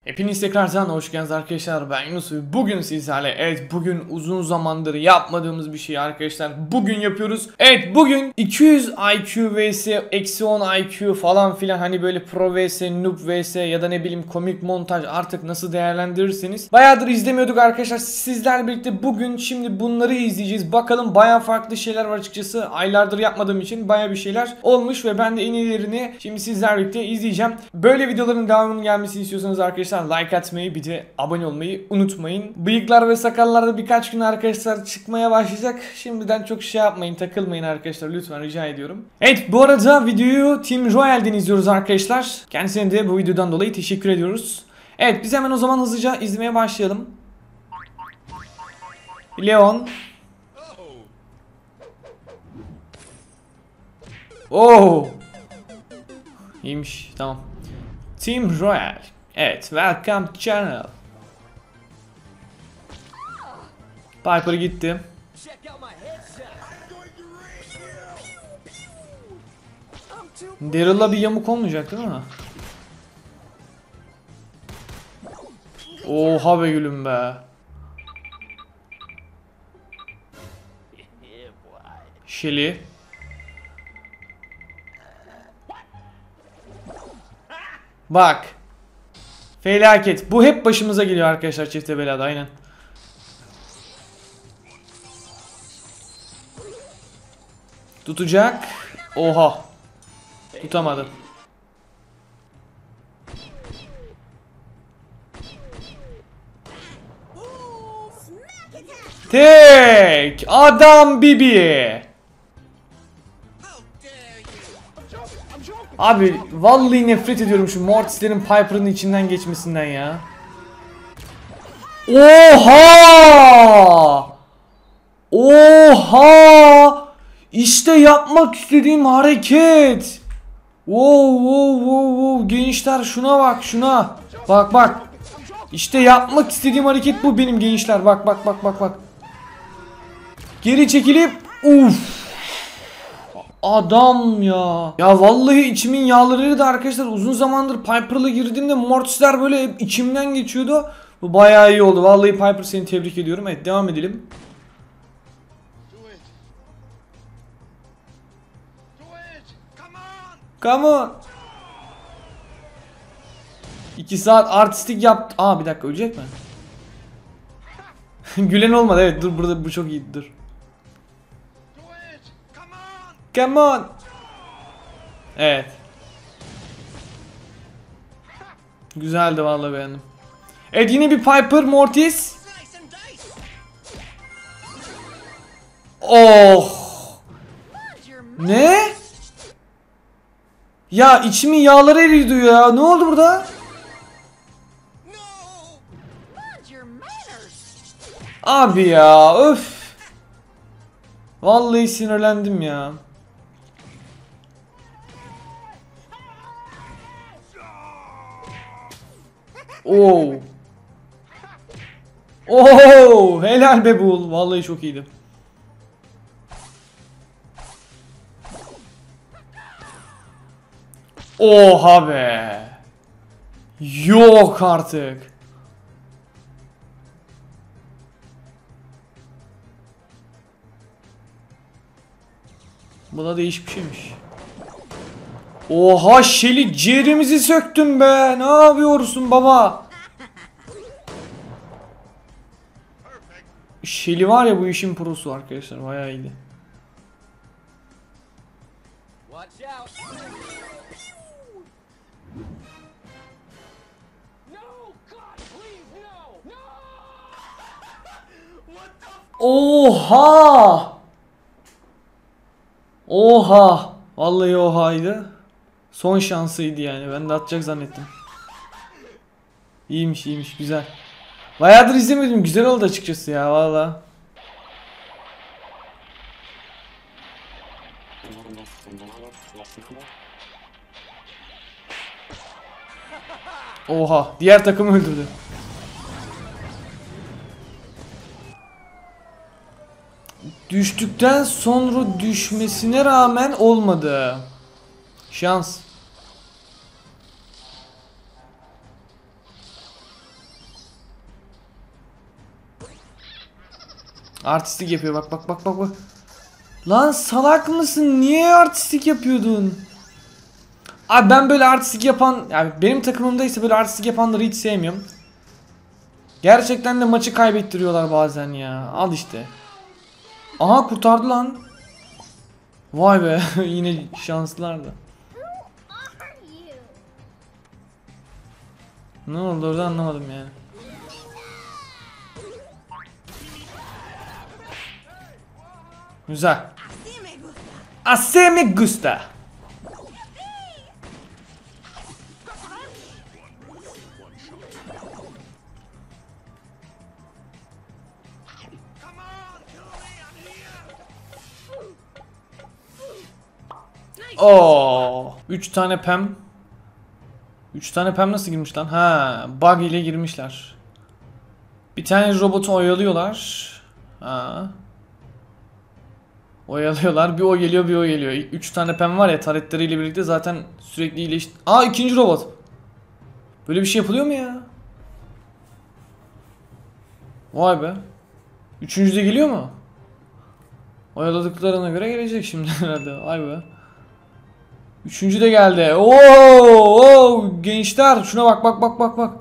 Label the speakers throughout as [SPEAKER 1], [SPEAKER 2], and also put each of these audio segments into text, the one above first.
[SPEAKER 1] Hepiniz tekrardan hoş geldiniz arkadaşlar. Ben Yunus ve bugün sizlerle bugün uzun zamandır yapmadığımız bir şey arkadaşlar. Bugün yapıyoruz. Bugün 200 IQ vs eksi 10 IQ falan filan, hani böyle pro vs noob vs ya da ne bileyim komik montaj, artık nasıl değerlendirirseniz. Bayağıdır izlemiyorduk arkadaşlar. Sizlerle birlikte bugün şimdi bunları izleyeceğiz. Bakalım, bayağı farklı şeyler var açıkçası. Aylardır yapmadığım için bayağı bir şeyler olmuş ve ben de en iyilerini şimdi sizlerle birlikte izleyeceğim. Böyle videoların devamının gelmesini istiyorsanız arkadaşlar like atmayı, bir de abone olmayı unutmayın. Bıyıklar ve sakallarda birkaç gün arkadaşlar çıkmaya başlayacak. Şimdiden çok şey yapmayın, takılmayın arkadaşlar, lütfen rica ediyorum. Evet, bu arada videoyu Team Royale'den izliyoruz arkadaşlar. Kendisine de bu videodan dolayı teşekkür ediyoruz. Evet, biz hemen o zaman hızlıca izlemeye başlayalım. Leon. Oh. İyiymiş, tamam. Team Royale. Evet, welcome to channel. Piper gitti. Daryl'la bir yamuk olmayacak değil mi? Oha be gülüm be. Shelly. Bak. Felaket. Bu hep başımıza geliyor arkadaşlar, çifte belada, aynen. Tutacak. Oha. Tutamadı. Tek adam Bibi. Abi vallahi nefret ediyorum şu Mortis'lerin Piper'ın içinden geçmesinden ya. Oha! Oha! İşte yapmak istediğim hareket. Wow wow wow wow, gençler şuna bak, şuna. Bak bak. İşte yapmak istediğim hareket bu benim gençler. Bak bak bak bak bak. Geri çekilip adam ya. Ya vallahi içimin yağları da arkadaşlar, uzun zamandır Piper'la girdiğimde Mortis'ler böyle hep içimden geçiyordu. Bu bayağı iyi oldu. Vallahi Piper, seni tebrik ediyorum. Evet, devam edelim. Come on. 2 saat artistik yaptı. Aa, bir dakika, ölecek mi? Gülen olmadı, evet, dur, burada bu çok iyi, dur. Come on. Evet. Güzeldi vallahi, beğendim. Evet, yine bir Piper Mortis. Oh. Ne? Ya içimin yağları eriyordu ya. Ne oldu burada? Abi ya, öf. Vallahi sinirlendim ya. Oo. Oo, helal be Bull. Vallahi çok iyiydi. Oha be. Yok artık. Bu da değişik bir şeymiş. Oha Shelly, ciğerimizi söktün be. Ne yapıyorsun baba? Shelly var ya, bu işin prosu arkadaşlar, bayağı iyiydi. Oha! Oha! Vallahi ohaydı. Son şansıydı yani. Ben de atacak zannettim. İyiymiş, iyiymiş, güzel. Bayağıdır izlemedim. Güzel oldu açıkçası ya, vallahi. Oha! Diğer takımı öldürdü. Düştükten sonra düşmesine rağmen olmadı. Şans. Artistik yapıyor bak bak bak bak bak. Lan salak mısın? Niye artistik yapıyordun? Abi ben böyle artistik yapan, yani benim takımımdaysa böyle artistik yapanları hiç sevmiyorum. Gerçekten de maçı kaybettiriyorlar bazen ya. Al işte. Aha kurtardı lan. Vay be yine şanslılardı. Ne oldu orada anlamadım yani. Güzel. Así me gusta. Oo, 3 tane pem. 3 tane pem nasıl girmiş lan? Ha, bug ile girmişler. Bir tane robotu oyalıyorlar. Ha. Oyalıyorlar. Bir o geliyor, bir o geliyor. 3 tane pem var ya, taretleriyle birlikte zaten sürekli iyileşti. Aa, ikinci robot. Böyle bir şey yapılıyor mu ya? Vay be. Üçüncü de geliyor mu? Oyaladıklarına göre gelecek şimdi herhalde. Vay be. Üçüncü de geldi. Oo, gençler şuna bak bak bak bak bak.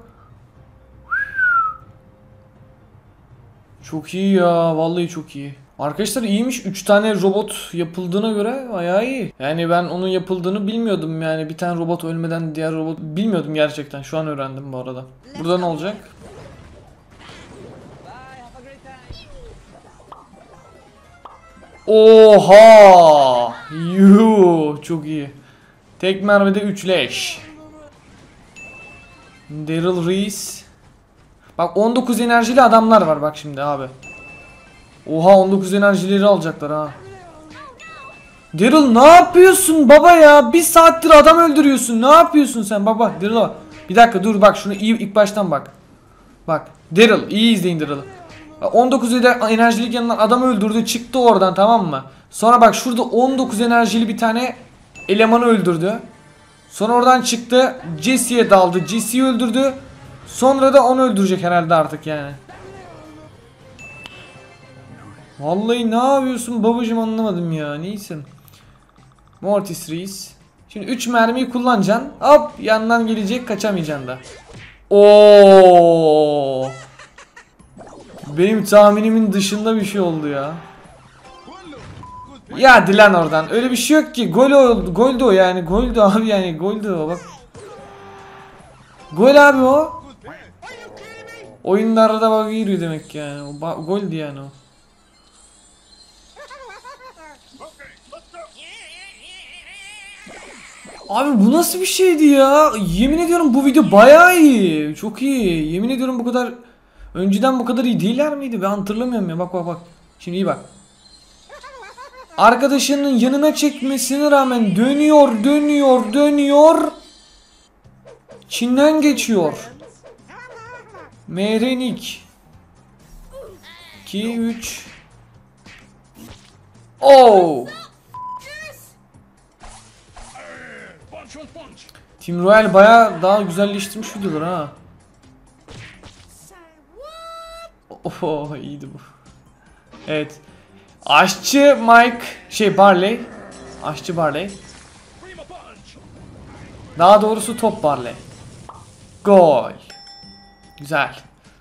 [SPEAKER 1] Çok iyi ya, vallahi çok iyi. Arkadaşlar iyiymiş. 3 tane robot yapıldığına göre bayağı iyi. Yani ben onun yapıldığını bilmiyordum yani. Bir tane robot ölmeden diğer robot bilmiyordum gerçekten. Şu an öğrendim bu arada. Burada ne olacak? Oha! Yuh, çok iyi. Tek mermide 3 leş. Daryl Reese. Bak 19 enerjili adamlar var bak şimdi abi. Oha, 19 enerjileri alacaklar ha. Daryl ne yapıyorsun baba ya? Bir saattir adam öldürüyorsun. Ne yapıyorsun sen baba? Daryl'a. Bir dakika dur bak, şunu iyi ilk baştan bak. Bak Daryl, iyi izleyin Daryl'ı. 19 enerjilik yanından adam öldürdü, çıktı oradan, tamam mı? Sonra bak şurada 19 enerjili bir tane elemanı öldürdü. Sonra oradan çıktı, Jesse'ye daldı, Jesse'yi öldürdü. Sonra da onu öldürecek herhalde artık yani. Vallahi ne yapıyorsun babacım, anlamadım ya. Neyse. Mortis Reis. Şimdi 3 mermiyi kullanacaksın. Hop, yandan gelecek, kaçamayacaksın da. Oo! Benim tahminimin dışında bir şey oldu ya. Ya Dilan oradan. Öyle bir şey yok ki. Goldü o yani. Goldü abi yani. Goldü o bak. Gol abi o. Oyunlarda bak giriyor demek ki yani. O goldü yani o. Abi bu nasıl bir şeydi ya? Yemin ediyorum bu video bayağı iyi. Çok iyi. Yemin ediyorum bu kadar önceden bu kadar iyi değiller miydi? Ben hatırlamıyorum ya. Bak bak bak. Şimdi iyi bak. Arkadaşının yanına çekmesine rağmen dönüyor, dönüyor, dönüyor. Çin'den geçiyor. Mehrenik. 2 3. Oh! Team Royal bayağı daha güzelleştirmiş videolar ha. Oho, iyiydi bu. Evet. Aşçı Mike Barley. Aşçı Barley. Daha doğrusu top Barley. Gol. Güzel.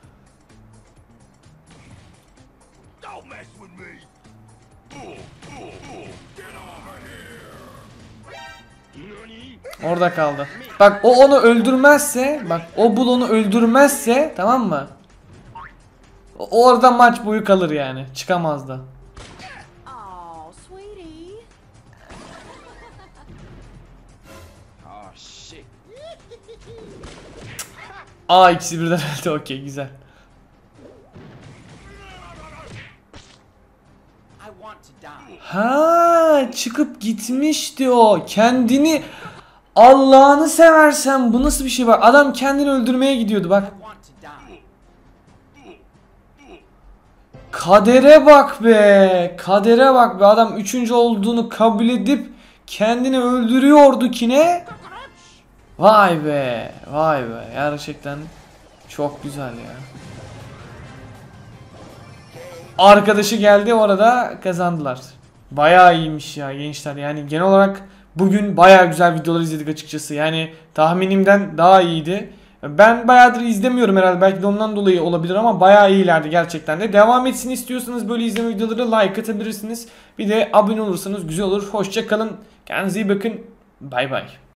[SPEAKER 1] Orada kaldı. Bak o onu öldürmezse, bak o bul onu öldürmezse, tamam mı? Orada maç boyu kalır yani. Çıkamaz da. Aa, ikisi birden öldü. Okey, güzel. Ha, çıkıp gitmişti o. Kendini, Allah'ını seversen bu nasıl bir şey bak. Adam kendini öldürmeye gidiyordu bak. Kadere bak be. Kadere bak be. Adam 3. olduğunu kabul edip kendini öldürüyordu ki ne? Vay be. Vay be. Gerçekten çok güzel ya. arkadaşı geldi, orada kazandılar. Bayağı iyiymiş ya gençler. Yani genel olarak bugün bayağı güzel videolar izledik açıkçası. Yani tahminimden daha iyiydi. Ben bayağıdır izlemiyorum herhalde. Belki de ondan dolayı olabilir ama bayağı iyilerdi gerçekten de. Devam etsin istiyorsanız böyle izleme videoları like atabilirsiniz. Bir de abone olursanız güzel olur. Hoşça kalın. Kendinize iyi bakın. Bay bay.